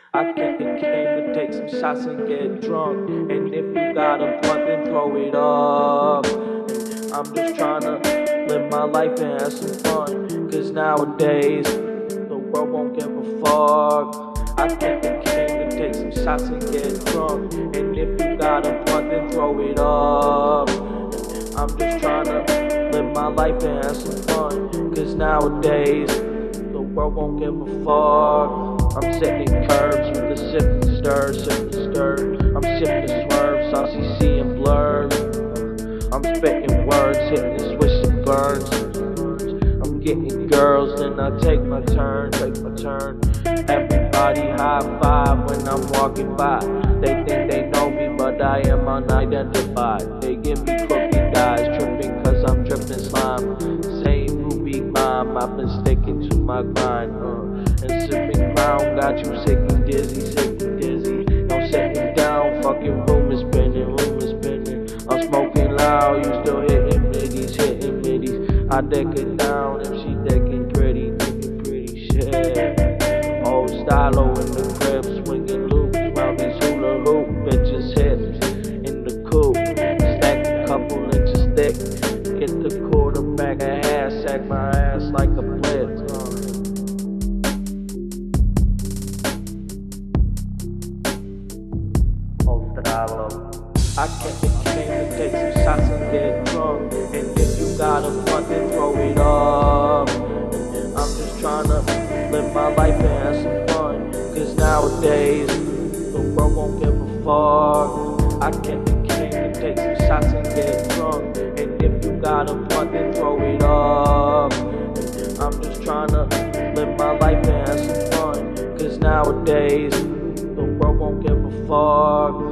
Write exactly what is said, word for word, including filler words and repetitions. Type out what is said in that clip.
I came, came to take some shots and get drunk. And if you got a blunt, then throw it up. I'm just trying to live my life and have some fun. Cause nowadays, the world won't give a fuck. I came, came to take some shots and get drunk. And if you got a blunt, then throw it up. I'm just trying to live my life and have some fun. Cause nowadays, the world won't give a fuck. I'm sitting curbs with a sip and stir, sip and stir. I'm sipping swerves, I see seeing blurs. I'm spitting words, hitting the switch and burns. I'm getting girls, then I take my turn, take my turn. Everybody high five when I'm walking by. They think they know me, but I am unidentified. They give me crooked eyes, tripping cause I'm dripping slime. Same movie mime, I've been sticking to my grind. Uh. And sipping crown got you sick and dizzy, sick and dizzy. I'm sitting down, fucking room is spinning, room is spinning. I'm smoking loud, you still hitting middies, hitting middies. I deck it down if she decking pretty, decking pretty shit. Old Stylo in the crib, swinging loops round these hula hoop bitches' hips in the coupe. Stack a couple inches thick, get the quarterback a half, sack my ass like a blitz. Uh. I came, came to take some shots and get drunk. And if you got a blunt, then throw it up. I'm just trying to live my life and have some fun. Cause nowadays, the world won't give a fuck. I came, came to take some shots and get drunk. And if you got a blunt, then throw it up. I'm just trying to live my life and have some fun. Cause nowadays, the world won't give a fuck.